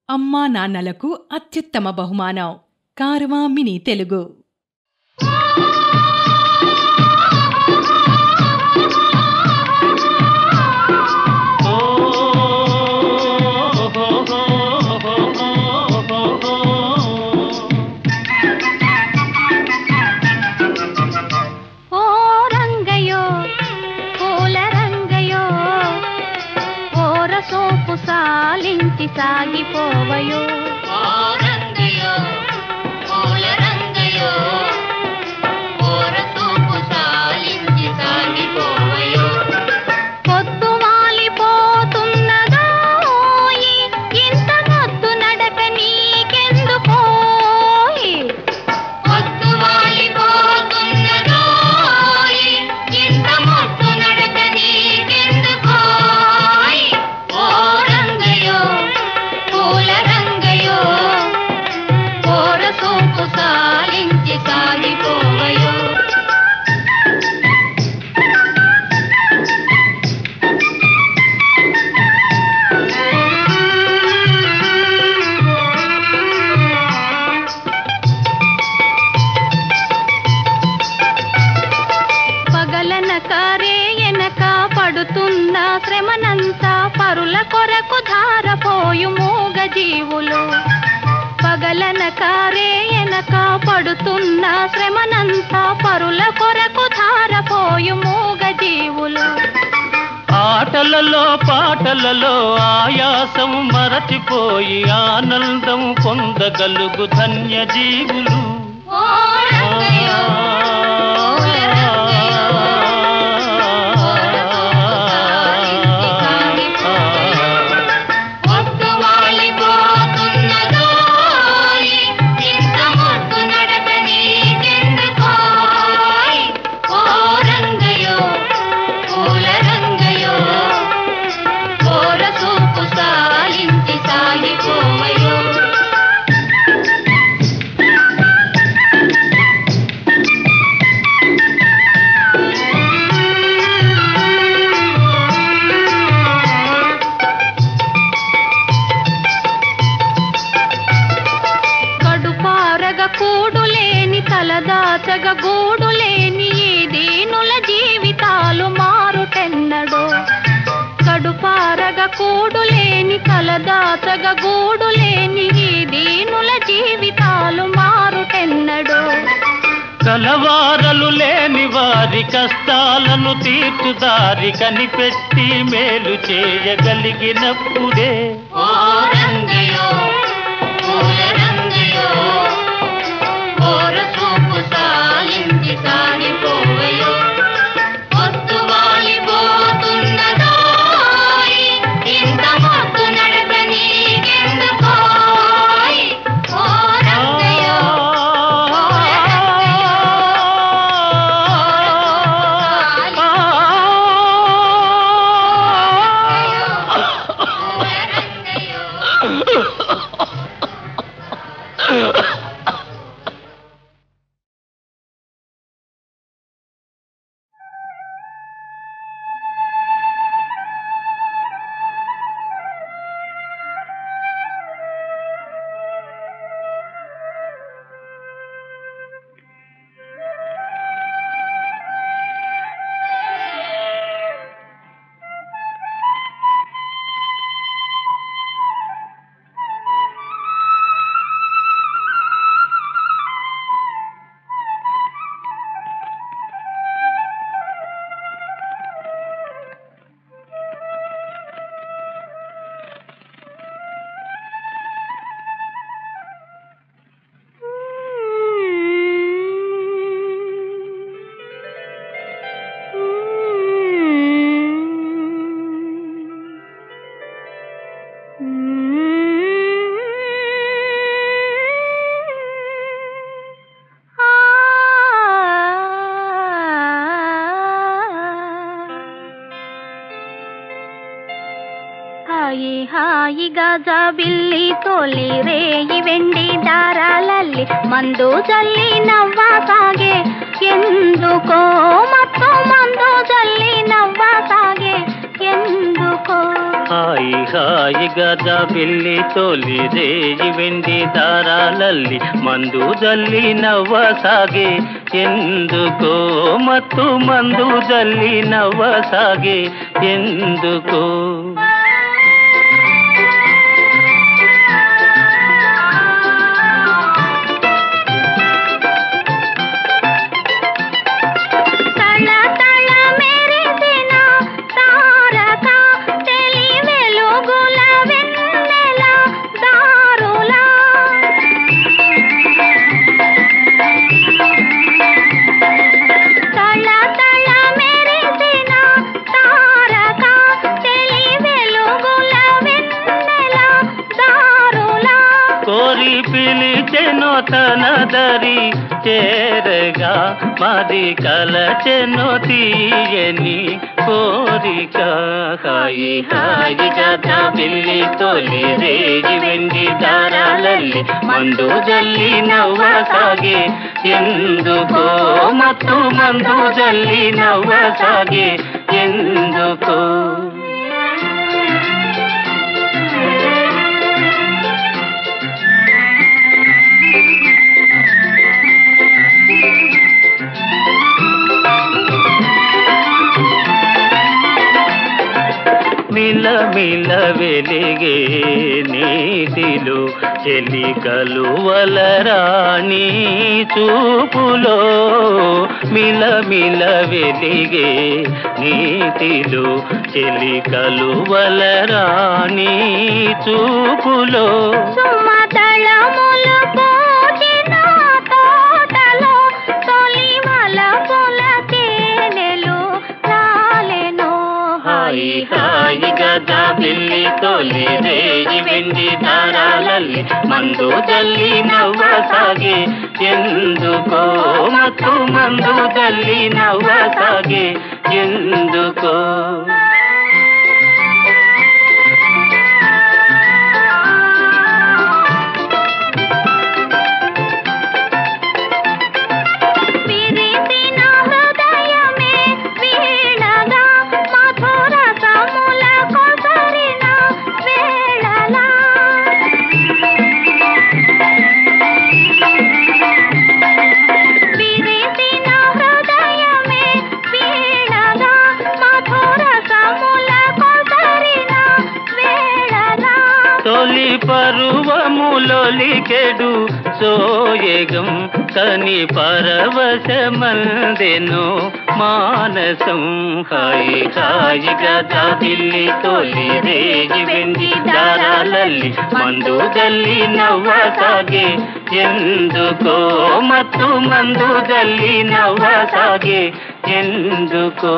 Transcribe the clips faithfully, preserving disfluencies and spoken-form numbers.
అమ్మా నాన్నలకు అత్యుత్తమ బహుమానం కారవా మినీ తెలుగు. సాలించి సాగిపోవయో రంగయో పూల రంగయో ఓరసూపు సాలించి సాగిపోవయో పొద్దు వాలిపోతున్నదో ఇంత మొద్దు నడక నీకెందుకోయి పొద్దు వాలిపోతున్నదో ఇంత మొద్దు నడక నీకెందుకోయి పూల రంగయో ఓరసూపు సాలించి సాగిపోవయో పగలనక రేయనక పడుతున్న శ్రమనంతా పరుల కొరకు ధారపోయు మూగ జీవులు పగలనక రేయనక పడుతున్న శ్రమనంతా పరుల కొరకు ధారపోయు మూగ జీవులు ఆటలలో పాటలలో ఆయాసం మరచిపోయి ఆనందం పొందగలుగు ధన్య జీవులు కూడులేని తలదాచగ గూడులేని ఈ దీనుల జీవితాలు మారుటెన్నడో కడుపారగ కూడులేని తలదాచగ గూడులేని ఈ దీనుల జీవితాలు మారుటెన్నడో కలవారలు లేని వారి కష్టాలను తీర్చుదారి కనిపెట్టి మేలు చేయగలిగినప్పుడే ఓ రంగయో పూల రంగయో ఓరసూపు సాలించి సాగిపోవయో పొద్దు వాలిపోతున్నదో ఇంత మొద్దు నడక నీకెందుకోయ్ ఓ రంగయో హాయి హాయిగా జాబిల్లి తోలి రేయి వెండి దారాలల్లి మందు జల్లి నవ్వా సాగే ఎందుకో మొత్తం మందు జల్లి నవ్వా సాగే ఎందుకో ఎందుకో హాయి హాయిగా జాబిల్లి తోలి రేయి వెండి దారాలల్లి మందు జల్లి నవ్వసాగే ఎందుకో మత్తు మందు జల్లి నవ్వసాగే ఎందుకో పిలిచెను తన దరి చేరగా మాది కలచెను తీయని కోరిక హాయి హాయిగా జాబిల్లి తోలి రేగి వెండి దారాలల్లి మందు జల్లి నవ్వసాగే ఎందుకో మత్తు మందు జల్లి నవ్వసాగే ఎందుకో మిల మిల వెలిగే నీతిలో చెలి కలువలరాణి చూపులో మిల మిల వెలిగే నీతిలో చెలి కలువలరాణి చూపులో సుమదళములు పూచిన తోటలో తొలి మలపుల తేనెలు రాలెను హాయి హాయిగా జాబిల్లి తోలి రేయి వెండి దారాలల్లి మందు జల్లి నవ్వసాగే ఎందుకో మత్తు మందు జల్లి నవ్వసాగే ఎందుకో తొలి పరువములొలికెడు సోయగం కని పరవశమందెను మానసం హాయి హాయిగా జాబిల్లి తోలి రేగి వెండి దారాలల్లి మందు జల్లి నవ్వసాగే ఎందుకో మత్తు మందు జల్లి నవ్వసాగే ఎందుకో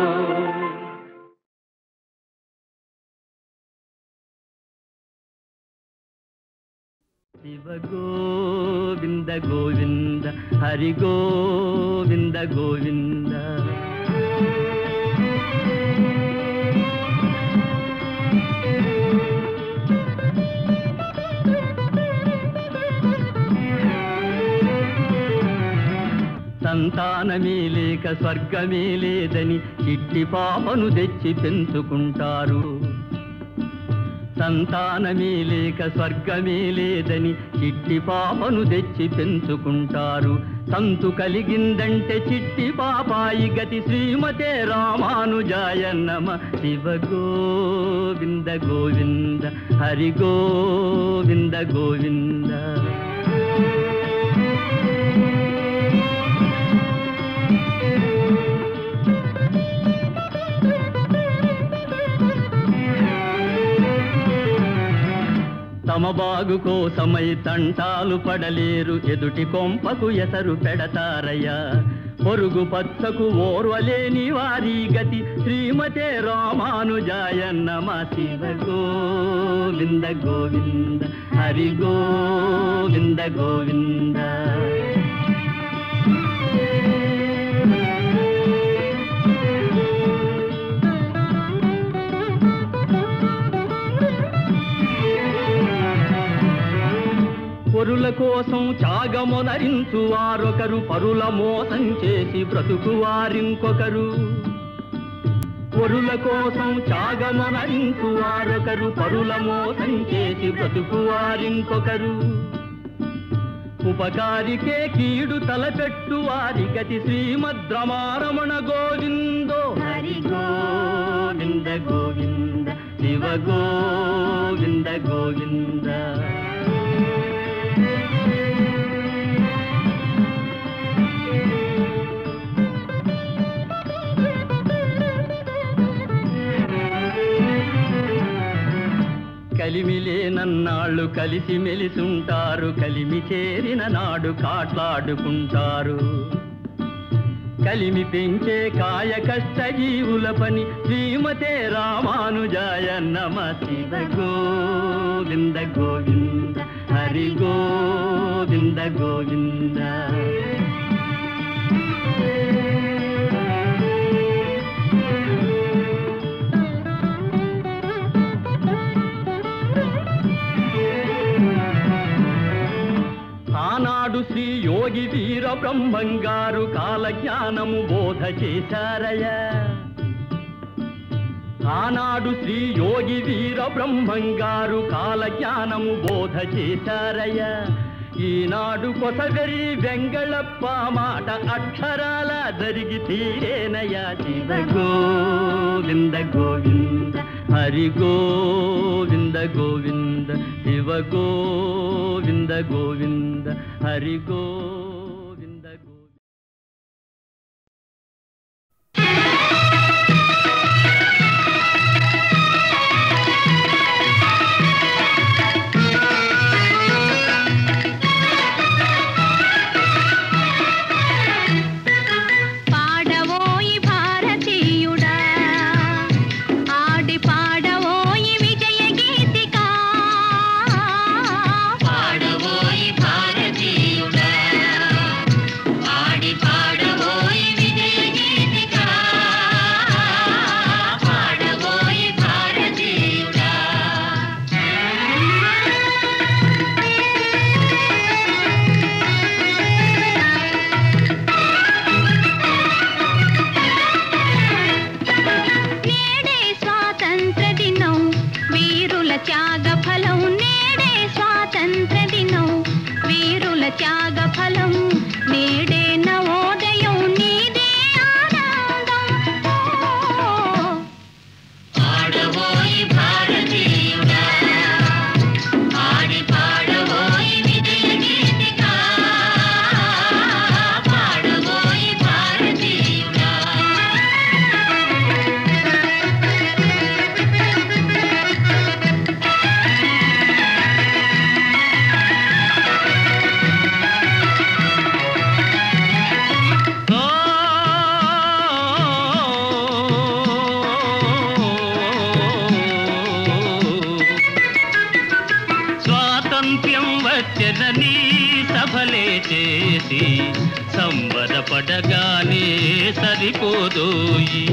శివ గోవింద గోవింద హరి గోవింద గోవింద సంతానమే లేక స్వర్గమే లేదని చిట్టి పాపను తెచ్చి పెంచుకుంటారు సంతానమే లేక స్వర్గమే లేదని చిట్టి పాపను తెచ్చి పెంచుకుంటారు సంతు కలిగిందంటే చిట్టి పాపాయి గతి శ్రీమతే రామానుజాయ నమ శివ గోవింద గోవింద హరి గోవింద గోవింద తమ బాగు కోసమై తంటాలు పడలేరు ఎదుటి కొంపకు ఎసరు పెడతారయ్యా పొరుగు పచ్చకు ఓర్వలేని వారి గతి శ్రీమతే రామానుజాయ నమ శివ గోవింద గోవింద హరి గోవింద గోవింద పరుల కోసం త్యాగమొనరించు వారొకరు పరుల మోసం చేసి బ్రతుకు వారింకొకరు పొరుల కోసం త్యాగమనరించు వారొకరు, పరుల మోసం చేసి బ్రతుకు వారింకొకరు. ఉపకారికే కీడు తలపెట్టు వారి గతి శ్రీమద్రమారమణ గోవిందో. హరి గోవింద గోవింద శివ గోవింద గోవింద. కలిమిలేనన్నాళ్ళు కలిసి మెలిసుంటారు, కలిమి చేరిన నాడు కాట్లాడుకుంటారు. కలిమి పెంచే కాయ కష్ట జీవుల పని శ్రీమతే రామానుజాయ నమ. శివ గోవింద గోవింద హరి గోవింద గోవింద. ఆనాడు శ్రీ యోగి వీర బ్రహ్మంగారు కాలజ్ఞానము బోధ చేశారయ్యా. ఆనాడు శ్రీ యోగి వీర బ్రహ్మంగారు కాలజ్ఞానము బోధ చేశారయ్యా. ఈనాడు కొసగరి వెంగళప్ప మాట అక్షరాల జరిగి తీరేనయ్యా. శివ గోవింద గోవింద హరి గోవింద గోవింద శివ గోవింద గోవింద హరి గోవింద గోవింద. సంబరపడగానే సరిపోదోయి.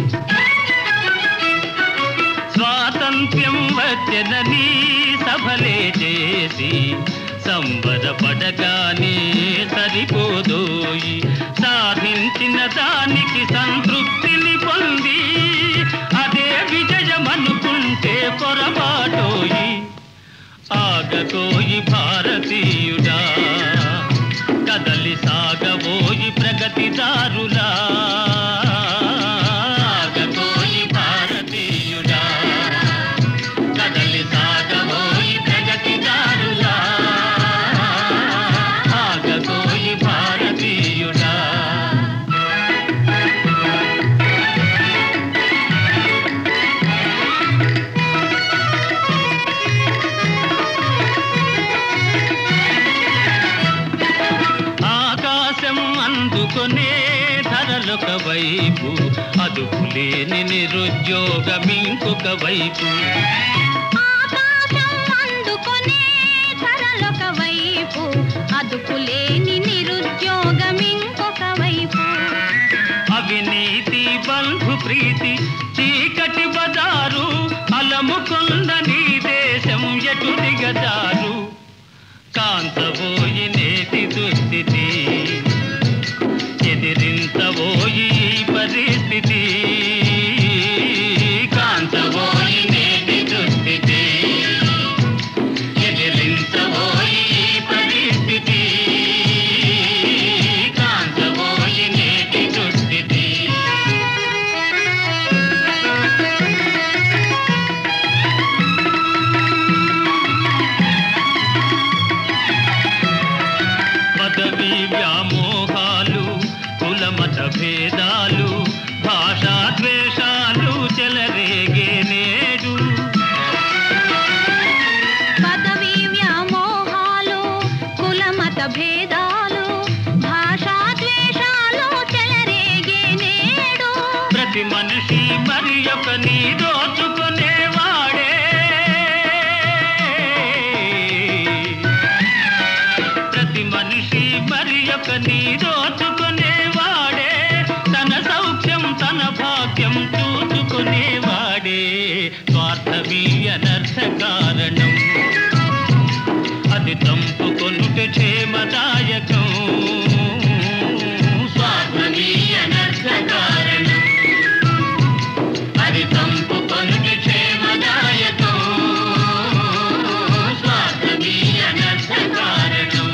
స్వాతంత్ర్యం వచ్చెనని సభలే చేసి సంబరపడగానే సరిపోదోయి. సాధించిన దానికి సంతృప్తిని పొంది అదే విజయమనుకుంటే పొరపాటోయి. ఆగకోయి భారతీయుడా, కదలి సాగబోయి ప్రగతిదారులా. ఆగబోయి భారతీయుడా, కదలి సాగబోయి ప్రగతిదారులా. ఆగబోయి భారతీయుడా. అందుకొనే ధరలొక వైపు, అదుపులేని నిరుద్యోగం ఇంకొక వైపు. ఆకాశం అందుకొనే ధరలొక వైపు, అదుపులేని నిరుద్యోగం ఇంకొక వైపు. అవినీతి బంధు ప్రీతి చీకటి బజారు, అలముకొండ నీ దేశం ఎటు దిగజారు. కాంతబోయి నేటి దుస్థితి, ఎదిరించబోయి పరిస్థితి. భేదాలు భాషా ద్వేషాలు చెలరేగే నేడు. పదవీ వ్యామోహాలు కులమత భేదాలు భాషా ద్వేషాలు చెలరేగే నేడు. ప్రతి మనిషి మరి ఒకని దోచుకునేవాడే, ప్రతి మనిషి మరి ఒకని దోచుకునేవాడే, తన సౌఖ్యం తన భాగ్యం చూచుకునేవాడే. స్వార్థమీ అనర్థ కారణం, అది తంపుకొనుట క్షేమదాయకం. స్వార్థమీ అనర్థ కారణం, అది తంపుకొనుట క్షేమదాయకం. స్వార్థమీ అనర్థ కారణం.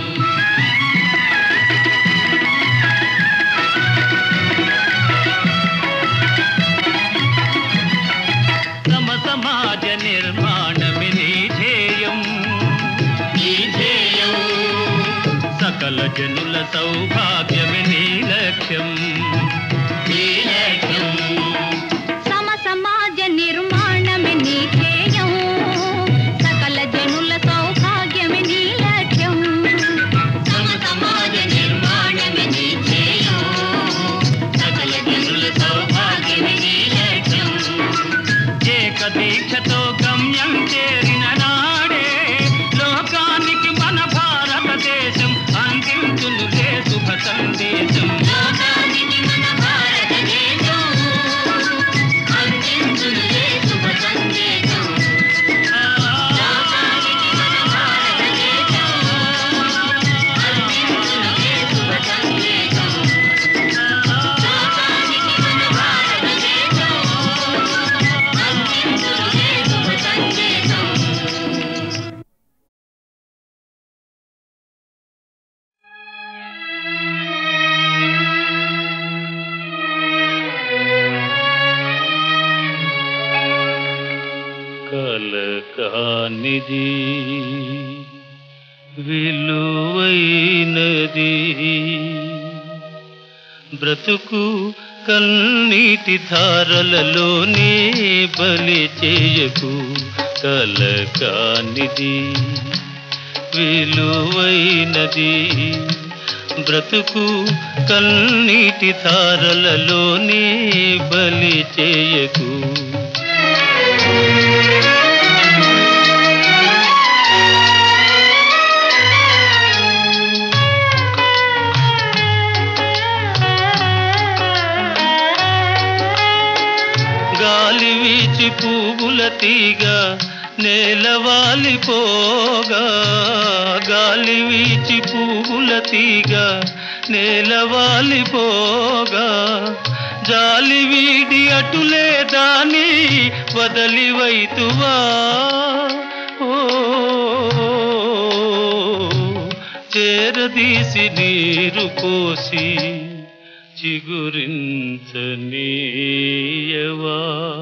సమ సమాజ నిర్మాణమే నీ ధ్యేయం, నీ ధ్యేయం. సకల జనుల సౌభాగ్యమే నీ లక్ష్యం, నీ లక్ష్యం. సమ సమాజ నిర్మాణమే నీ ధ్యేయం, సకల జనుల సౌభాగ్యమే నీ లక్ష్యం. సమ సమాజ నిర్మాణమే నీ ధ్యేయం, సకల జనుల సౌభాగ్యమే నీ లక్ష్యం. ఏక దీక్షతో గమ్యం చేరిన నాడే లోకానికి మన భారతదేశం అందించునులే శుభ సందేశం. లోకానికి మన భారతదేశం అందించునులే శుభ సందేశం. లోకానికి మన భారతదేశం అందించునులే శుభ సందేశం. లోకానికి మన భారతదేశం అందించునులే శుభ సందేశం. కలకానిది విలువైనది బ్రతుకు కన్నీటి ధారలలోనే బలి చేయకు. కలకానిది విలువైనది బ్రతుకు కన్నీటి ధారలలోనే బలి చేయకు. గాలి వీచి పువ్వుల తీగ నేలవాలిపోగా, గాలి వీచి పువ్వుల తీగ నేలవాలిపోగా, జాలి వీడి అటులే దాని వదలి వైతువా. ఓ చేరదీసి నీరు పోసి చిగురించనీయవా.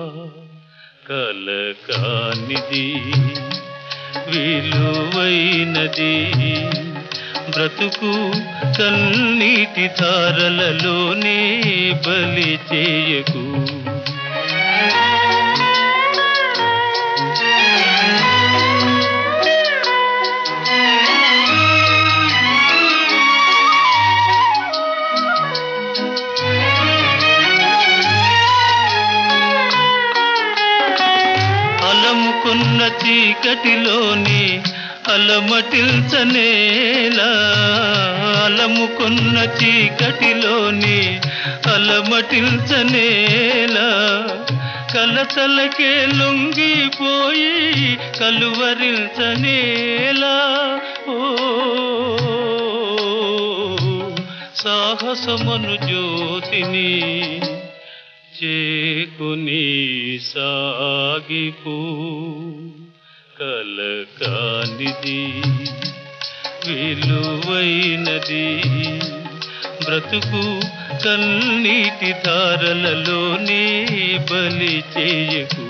కలకానిది విలువైనది బ్రతుకు కన్నీటి ధారలలోనే బలి చేయకు. అలముకున్న చీకటిలోని అలమటిల్చనేలా, అలముకున్న చీకటిలోని అలమటిల్చనేలా, కలతలకే లొంగిపోయి కలువరించనేలా. ఓ సాహసమను జ్యోతిని చేకుని సాగిపో. కలకానిది విలువైనది బ్రతుకు కన్నీటి ధారలలోనే బలి చేయకు.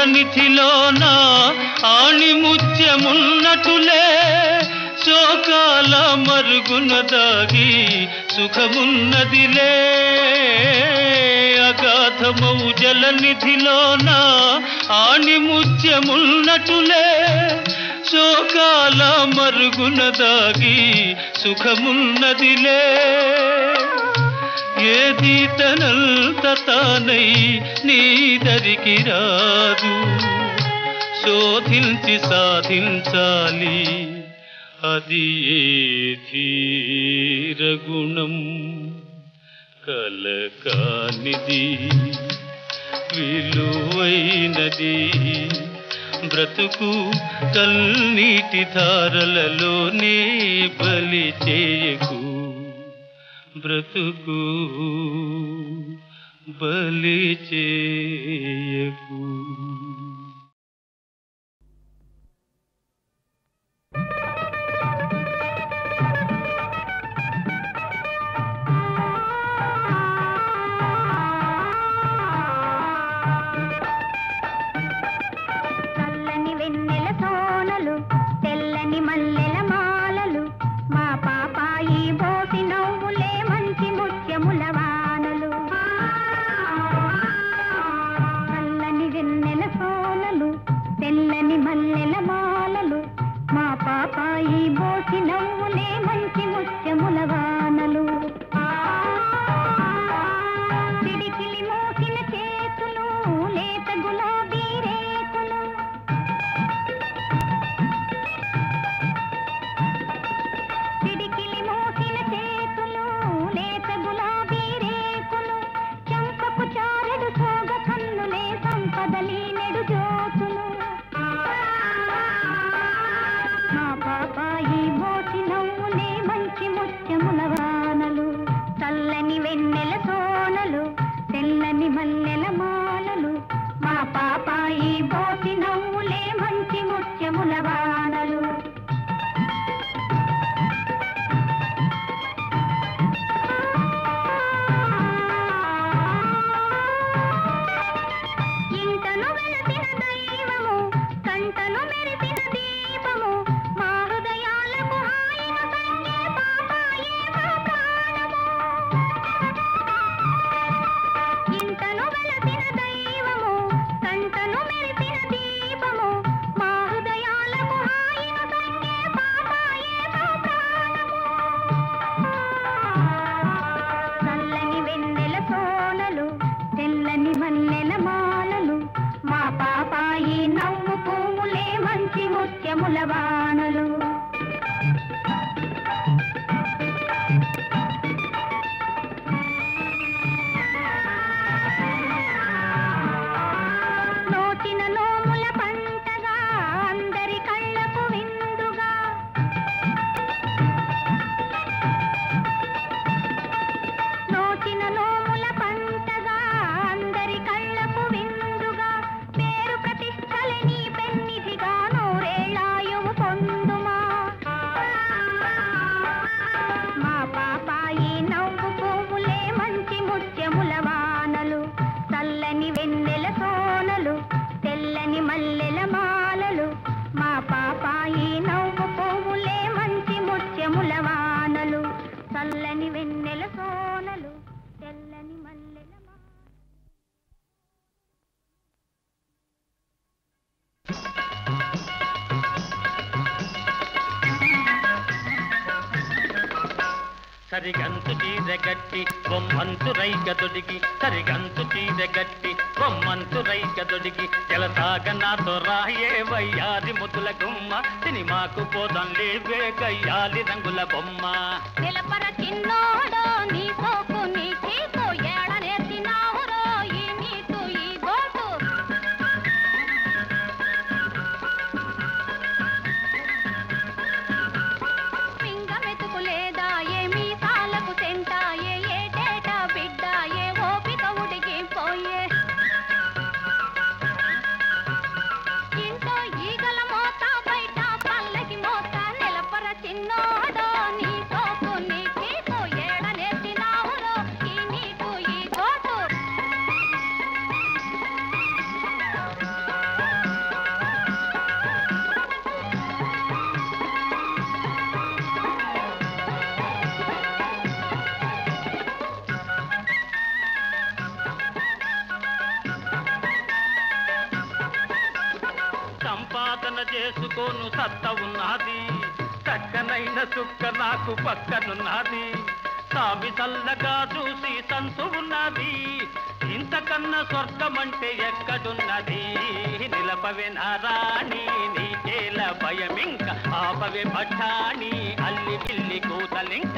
జలనిధిలోన ఆణిముత్యమున్నటులే శోకాల మరుగున దాగి సుఖమున్నదిలే అగాధమౌ జలనిధిలోన ఆణిముత్యమున్నటులే శోకాల మరుగున దాగి సుఖమున్నదిలే ఏది తనంత తానై నీదరికి రాదు శోధించి సాధించాలి అది ఏ ధీరగుణం కలకానిది విలువైనది బ్రతుకు కన్నీటి ధారలలోనే బలి చేయకు బ్రతుకు బలి చేయకు సరిగంతు చీరగట్టి బొమ్మంతు రైగదొడిగి సరిగంతు చీరగట్టి బొమ్మంతు రైగదొడిగి జలసాగ నాతో రాయే వయ్యాది ముద్దుల గుమ్మ సినిమాకు పోదాం లేవే గయ్యాలి రంగుల బొమ్మ నిలపర చిన్నోడో నీ సోకు నీ చీకు ఏడ నేర్చినావురో ఈ నీటు ఈ గోటు పింగ మెతుకు లేదా ఏమీ సాలకు సెంటాయే ఏటేట బిడ్డాయే ఓపిక ఉడిగిపోయే ఇంట్లో ఈగల మోత బయట పల్లకి మోత నిలపర చిన్నోడో నీ సోకు నీ చీకు ఏడ తట్టుకోను సత్త ఉన్నది, చక్కనైన చుక్క నాకు పక్కనున్నది, సామి చల్లగా చూసి సంతు ఉన్నది, ఇంతకన్నా స్వర్గమంటే ఎక్కడున్నది, నిలపవే నారాణి నీకేల భయమింక, ఆపవే పఠాణి అల్లి పిల్లి కూతలింక.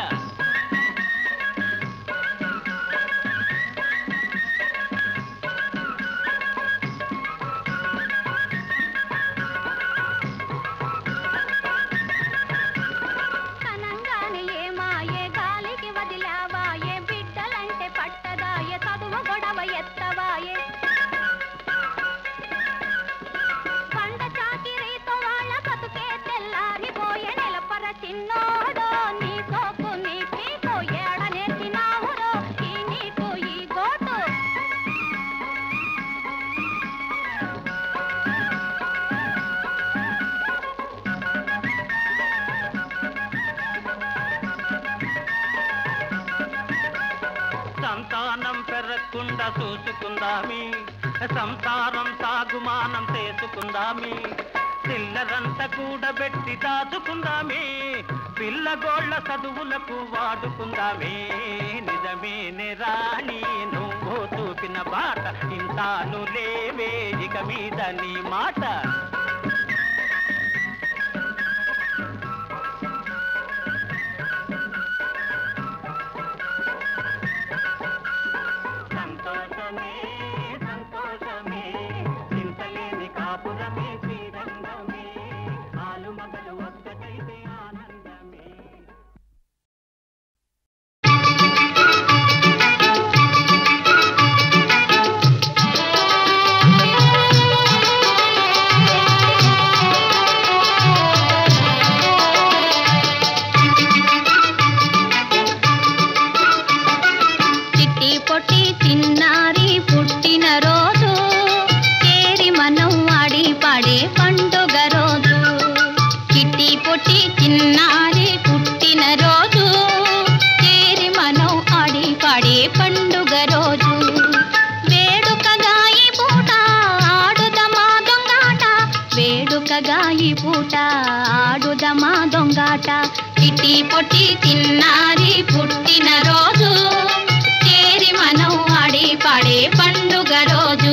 సంతానం పెరగకుండా చూసుకుందామి, సంసారం సాగుమానం చేసుకుందామి, పిల్లరంతా కూడబెట్టి దాచుకుందామే, పిల్లగోళ్ల చదువులకు వాడుకుందామే, నిజమేనే రాణి నువ్వు చూపిన బాట, ఇంతాను లేవే ఇక మీద నీ మాట. సంతోషమే సంతోషమే చింతలేని కాపురమే శ్రీరంగమే, ఆలు మగలు ఒక్కటైతే ఆనందమే. చిట్టి పొట్టి చిన్నారి పుట్టిన రోజు, కేరి మనం ఆడి పాడే పండుగ రోజు. చిట్టి పొట్టి చిన్నారి పుట్టిన రోజు, కేరి మనం ఆడి పాడే పండుగ రోజు. వేడుకగా ఈ పూట ఆడుదమా దొంగాట, వేడుకగా ఈ పూట ఆడుదమా దొంగాట. చిట్టి పొట్టి చిన్నారి పుట్టిన రోజు, కేరి మనం ఆడి పాడే పండుగ రోజు.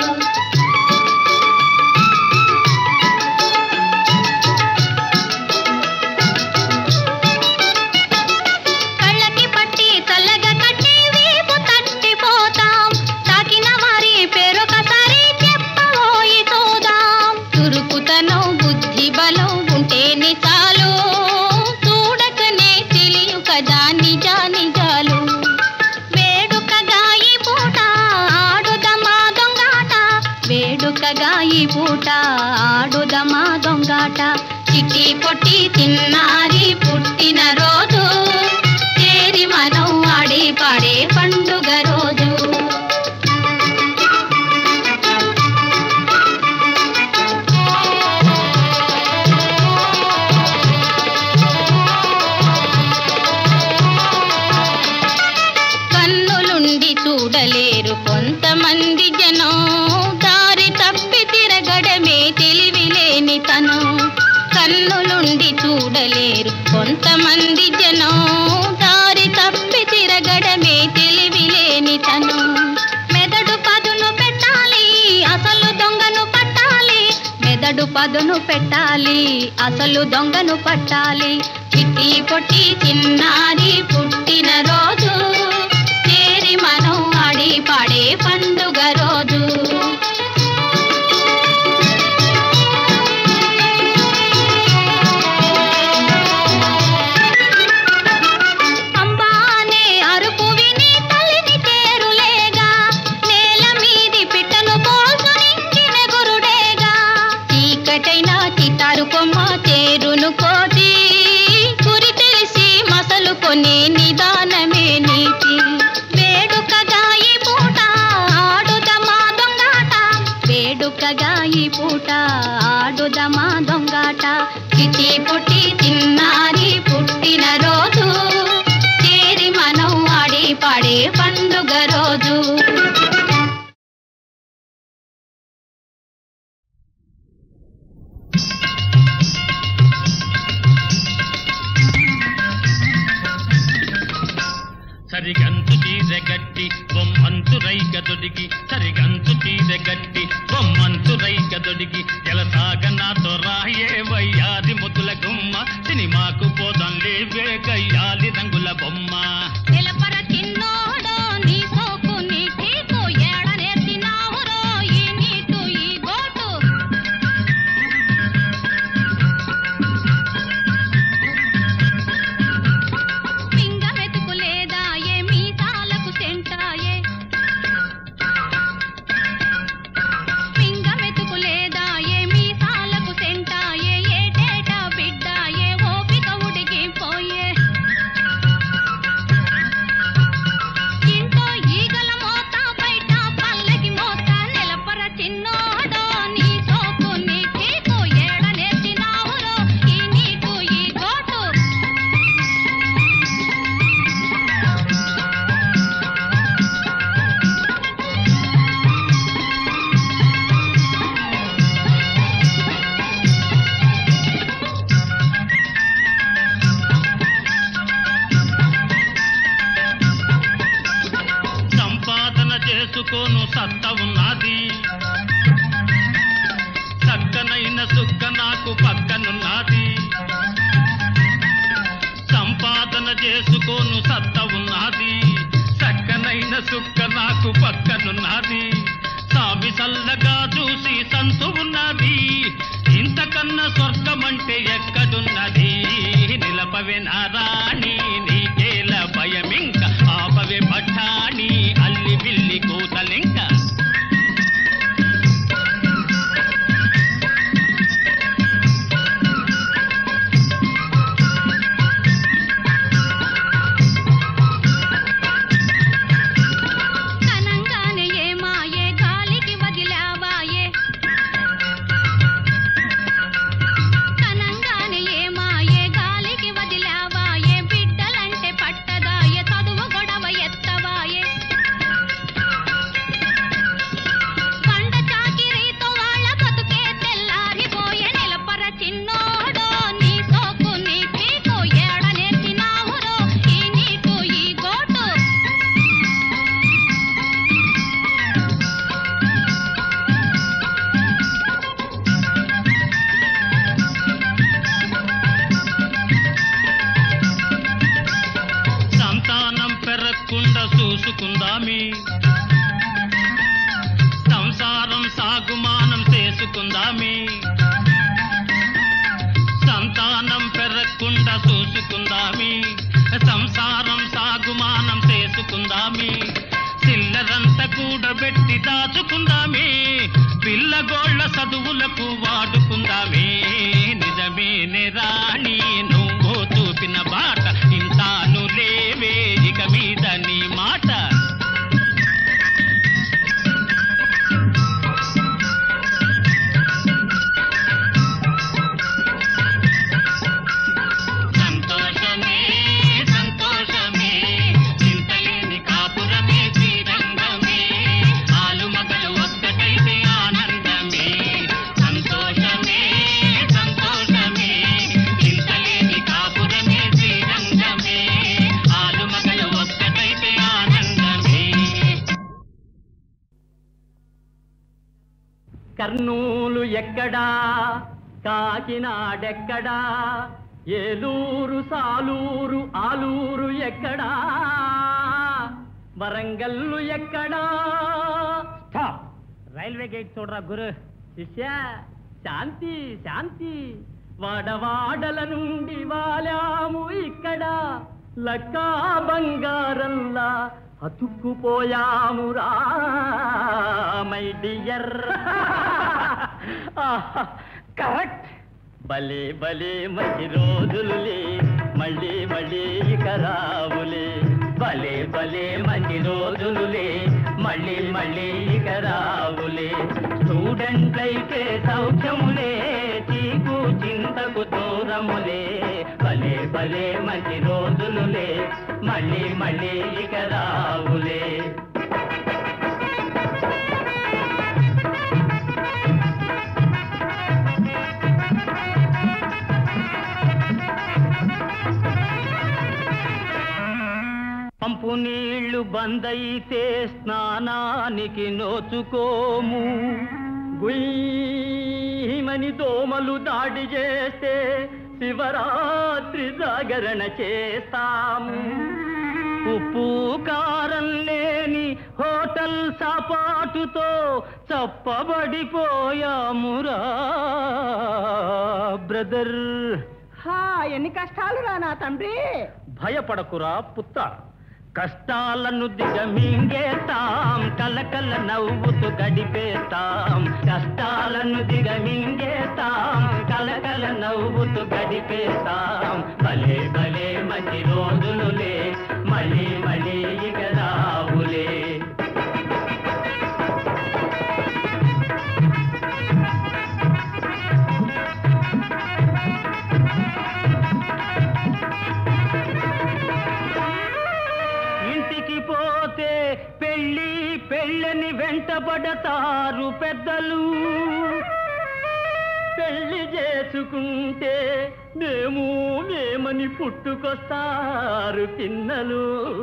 కళ్ళకి పట్టి చల్లగా కట్టి వీపు తట్టిపోతాం, తాకిన వారి పేరొకసారి చెప్పబోయి చూదాం. చురుకుతనం బుద్ధి బలం ఉంటేనే చాలు, చూడకనే తెలియు కదా నిజా నిజాలు. వేడుకగా ఈ పూట ఆడుదమా దొంగాట, వేడుకగా ఈ పూట ఆడుదమా దొంగాట. చిట్టి పొట్టి చిన్నారి పుట్టిన రోజు, కేరి మనం ఆడి పాడే పండుగ రోజు. కన్నులుండి చూడలేరు కొంతమంది జనం, దారి తప్పి తిరగడమే తెలివిలేని తనం. కన్నులుండి చూడలేరు కొంతమంది జనం, దారి తప్పి తిరగడమే తెలివిలేని తనం. మెదడు పదును పెట్టాలి అసలు దొంగను పట్టాలి, మెదడు పదును పెట్టాలి అసలు దొంగను పట్టాలి. చిట్టి పొట్టి చిన్నారి పుట్టిన రోజు, కేరి మనం ఆడి పాడే పండుగ రోజు. అంబా అనే అరుపు విని తల్లిని తేరులేగా, నేల మీది పిట్టను పోసు నింగిన గురుడేగా. చీకటైన చితారు కొమ్మ చేరును కోటి, గురి తెలిసి మసలు కొనే నిదానమే నీతి. వేడుకగా ఈ పూట ఆడుదమా దొంగాట, వేడుకగా ఈ పూట ఆడుదమా దొంగాట. చిట్టి పొట్టి చిన్నారి పుట్టిన రోజు, కేరి మనం ఆడి పాడే పండుగ రోజు. సరిగంచు చీరగట్టి బొమ్మంచు రైక దొడిగి సరిగంచు చీరగట్టి బొమ్మంచు రైక దొడిగి ఎలసాగ నాతో రాయే వయ్యాది ముద్దుల గుమ్మ సినిమాకు పోదాం లేవే గయ్యాలి రంగుల బొమ్మ నిలపర చిన్నోడో నీ సోకు నీ చీకు ఏడ నేర్చినావురో ఈ నీటు ఈ గోటు పింగ మెతుకు లేదా ఏ మీసాలకు సెంటాయే పింగ మెతుకు లేదా ఏ మీసాలకు సెంటాయే ఏటేటా బిడ్డాయే ఓపిక ఉడిగిపోయే ఇంట్లో ఈగల మోత బయట పల్లకి మోత నిలపర చిన్నోడో నీ సోకు నీ చీకు ఏడ నేర్చినావురో ఈ నీటు ఈ గోటు సంపాదన చేసుకోను సత్త ఉన్నది చక్కనైన సుక్క నాకు పక్కనున్నది సంపాదన చేసుకోను సత్త ఉన్నది చక్కనైన సుక్క నాకు పక్కనున్నది సామి సల్లగా చూసి సంతు ఉన్నది ఇంతకన్నా స్వర్గమంటే ఎక్కడున్నది నిలపవే నారాణి నీకేల భయమింక ఆపవే పఠాణి అల్లి బిల్లి కూతలింక కనంగానే ఏమాయే గాలికి వదిలావాయే కనంగానే ఏమాయే గాలికి వదిలావాయే బిడ్డలంటే పట్టదాయే చదువు గొడవ ఎత్తవాయే పండ చాకిరీతో వాళ్ళ బతుకే తెల్లారిపోయే నిలపర చిన్నోడో నీ సోకు నీ చీకు ఏడ నేర్చినావురో ఈ నీటు ఈ గోటు సంతానం పెరగకుండా చూసుకుందామి సంసారం సాగుమానం చేసుకుందామి సంతానం పెరగకుండా చూసుకుందామి సంసారం సాగుమానం చేసుకుందామి చిల్లరంతా కూడబెట్టి దాచుకుందామి పిల్లగోళ్ల చదువులకు వాడుకుందామే నిజమేనే రాణి నువ్వు చూపిన బాట ఇంతాను లేవే ఇక మీద నీ మాట సంతోషమే సంతోషమే చింతలేని కాపురమే శ్రీరంగమే ఆలు మగలు ఒక్కటైతే ఆనందమే సంతోషమే సంతోషమే చింతలేని కాపురమే శ్రీరంగమే ఆలు మగలు ఒక్కటైతే ఆనందమే కర్నూలు ఎక్కడా కాకినాడెక్కడా ఏలూరు సాలూరు ఆలూరు ఎక్కడా వరంగల్లు ఎక్కడా స్టాప్. రైల్వే గేట్ చూడరా గురు శిష్య శాంతి శాంతి వాడవాడల నుండి వాలాము ఇక్కడ లక్కా బంగారంలా అతుక్కుపోయాము రా మై డియర్ కరెక్ట్ భలే భలే మంచి రోజులులే మళ్ళీ మళ్ళీ ఇక రావులే భలే భలే మంచి రోజులులే మళ్ళీ మళ్ళీ ఇక రావులే స్టూడెంట్లైతే సౌఖ్యములే చీకు చింతకు దూరములే భలే భలే మంచి రోజులులే మళ్ళీ మళ్ళీ ఇక రావులే పంపు పంపు నీళ్లు బందైతే స్నానానికి నోచుకోము. గుయ్యమని దోమలు దాడి చేస్తే శివరాత్రి జాగరణ చేస్తాము. ఉప్పు కారం లేని హోటల్ సపాటుతో చప్పబడిపోయామురా బ్రదర్. హా ఎన్ని కష్టాలు రా నా తండ్రి. భయపడకురా పుత్త, కష్టాలను దిగమింగేస్తాం, కలకల నవ్వుతూ గడిపేస్తాం. కష్టాలను దిగమింగేస్తాం, కలకల నవ్వుతూ గడిపేస్తాం. భలే భలే మంచి రోజులులే, మళ్ళీ మళ్ళీ ఇక రావులే. ఇంటికి పోతే పెళ్ళి పెళ్ళని వెంటబడతారు పెద్దలు. పెళ్లి చేసుకుంటే మేము మేమని పుట్టుకొస్తారు పిన్నలు.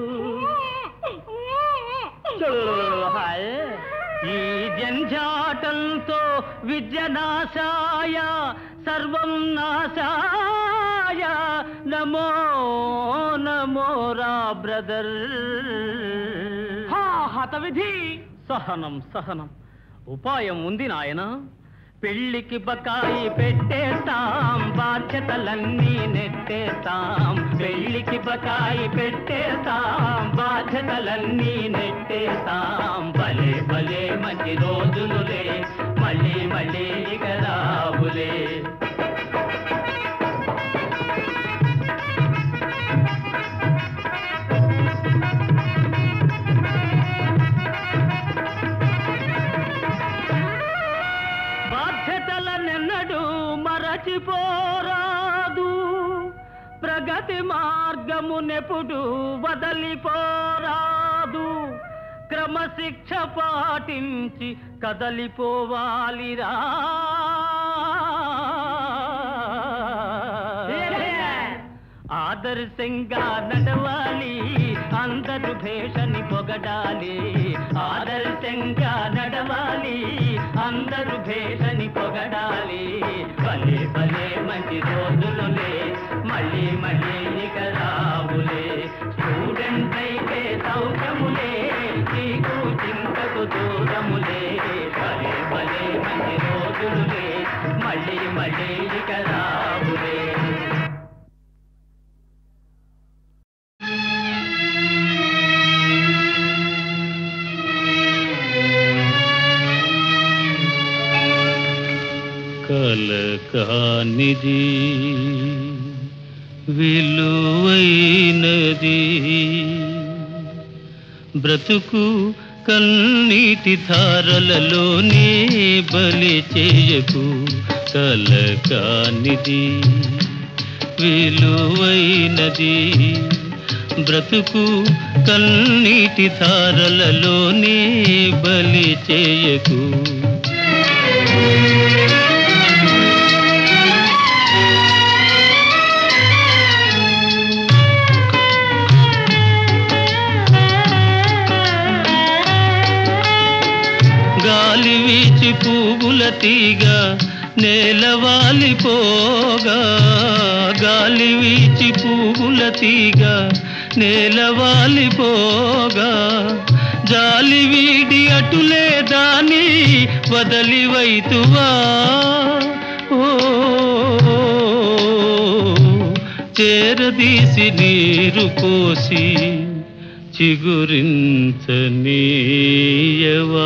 ఈ జంఝాటంతో విద్య నాశాయ, సర్వం నాశాయ. నమో నమో రా బ్రదర్. హత విధి. సహనం సహనం, ఉపాయం ఉంది నాయనా. పెళ్లికి బకాయి పెట్టేస్తాం, బాధ్యతలన్నీ నెట్టేస్తాం. పెళ్లికి బకాయి పెట్టేస్తాం, బాధ్యతలన్నీ నెట్టేస్తాం. భలే భలే మంచి రోజులులే, మళ్ళీ మళ్ళీ ఇక రావులే. బాధ్యతలనెన్నడూ మరచిపోరాదు, ప్రగతి మార్గమునెప్పుడు వదలిపోరాదు. క్రమశిక్ష పాటించి కదలిపోవాలిరా. ఆదర్శంగా నడవాలి, అందరూ భేషని పొగడాలి. ఆదర్శంగా నడవాలి, అందరూ భేషని పొగడాలి. భలే భలే మంచి రోజులులే, మళ్ళీ మళ్ళీ ఇక రావులే. స్టూడెంట్ అయితే సౌఖ్యములే, నీకు చింతకు దూరములే. భలే భలే మంచి రోజులులే, మళ్ళీ మళ్ళీ ఇక రావులే. కలకానిది విలువైనది బ్రతుకు, కన్నీటి ధారలలోనే బలి చేయకు. కలకానిది విలువైనది బ్రతుకు, కన్నీటి ధారలలోనే బలి చేయకు. గాలి వీచి పువ్వుల తీగ నేలవాలిపోగా, గాలి వీచి పువ్వుల తీగ నేలవాలిపోగా. జాలి వీడి అటులే దాని వదలివైతువా. ఓ చేరదీసి నీరు పోసి చిగురించనీయవా.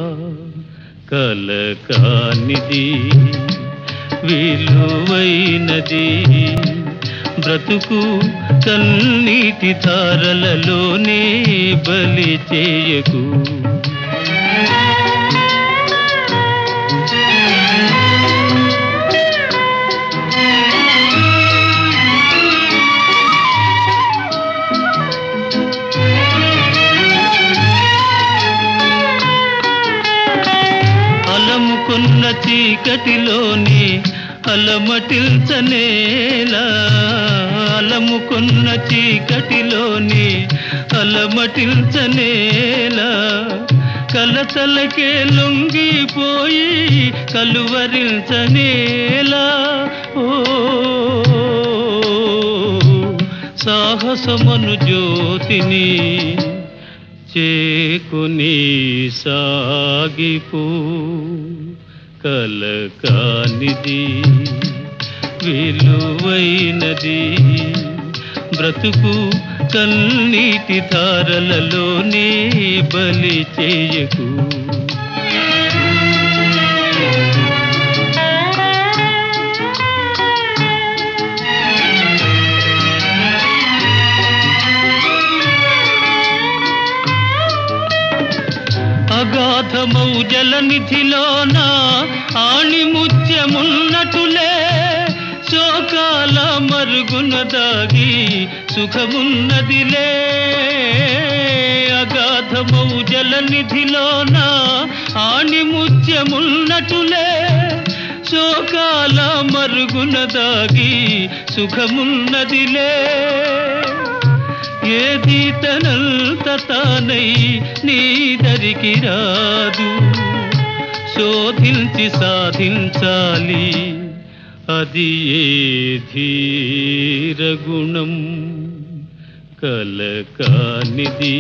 కలకానిది విలువైనది బ్రతుకు, కన్నీటి ధారలలోనే బలి చేయకు. అలముకున్న చీకటిలోని అలమటిల్చనేలా, అల అలముకున్న చీకటిలోని అలమటించనేలా కలతలకే లొంగిపోయి కలువరించనేలా ఓ సాహసమను జ్యోతిని చేకుని సాగిపో కలకానిది విలువైనది బ్రతుకు కన్నీటి ధారలలోనే బలి చేయకు అగాధమౌ జలనిధిలోన ఆణిముత్యమున్నటులే శోకాల మరుగున దాగి సుఖమున్నదిలే అగాధమౌ జలనిధిలోన ఆణిముత్యమున్నటులే శోకాల మరుగున దాగి సుఖమున్నదిలే ఏది తనంత తానై నీ దరికి రాదు శోధించి సాధించాలి అది ఏ ధీరగుణం కలకానిది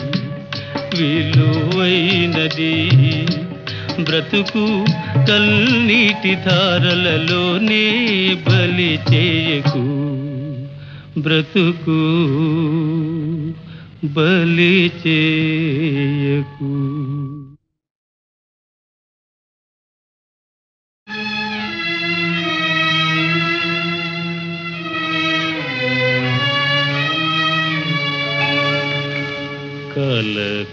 విలువైనది బ్రతుకు కన్నీటి ధారలలోనే బలి చేయకు బ్రతుకు బలి చేయకు